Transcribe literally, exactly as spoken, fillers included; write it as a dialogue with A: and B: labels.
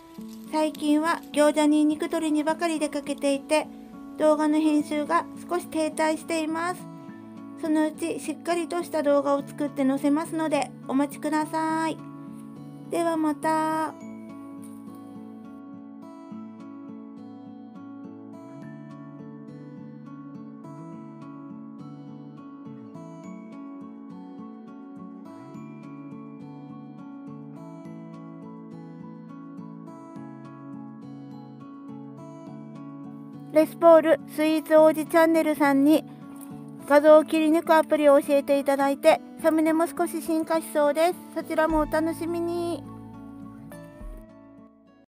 A: 最近は餃子に肉取りにばかり出かけていて、動画の編集が少し停滞しています。そのうちしっかりとした動画を作って載せますのでお待ちください。ではまた。レスポールスイーツ王子チャンネルさんに画像を切り抜くアプリを教えていただいて、サムネも少し進化しそうです。そちらもお楽しみに。